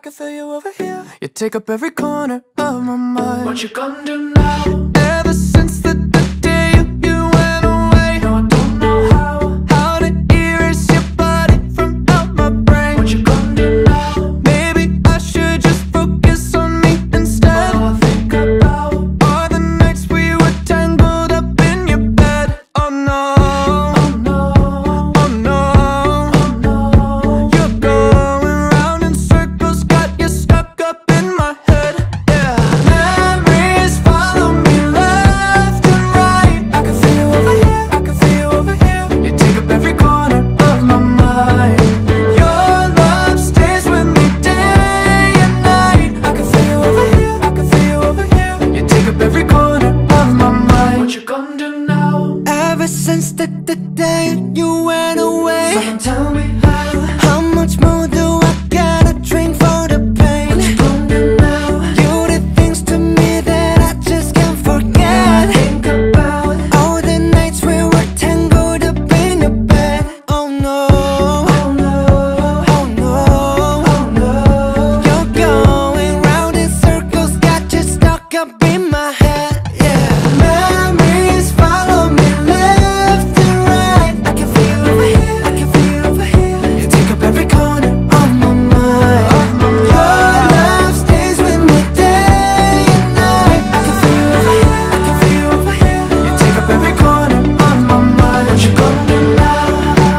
can feel you over here. You take up every corner of my mind. What you gonna do now? Ever since the day you went away, No, I don't know how to erase your body from out my brain. What you gonna do now? Maybe I should just focus on me instead. All I think about All the nights we were tangled up in your bed. Oh no, oh no, oh no, oh no. you're going round in circles, got you stuck up in my head. Yeah, memories follow me left and right. I can feel you over here, I can feel you over here. You take up every corner of my mind. Your love stays with me day and night. I can feel you over here, I can feel you over here. You take up every corner of my mind. What you gonna do now? Ever since the day you went away, Someone tell me how much more do I gotta drink for the pain? what you gonna do now? You did things to me that I just can't forget. Think about All the nights we were tangled up in your bed. Oh no, oh no, oh no, oh no. you're going round in circles, got you stuck up in my head. Yeah, memories follow me left and right. I can feel you over here, I can feel you over here. You take up every corner of my mind. Your love stays with me day and night. I can feel you over here, I can feel you over here. You take up every corner of my mind. What you gonna do now?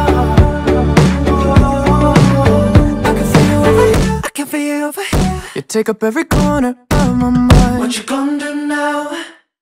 I can feel you over here, I can feel you over here. You take up every corner of my mind. What you gonna do now?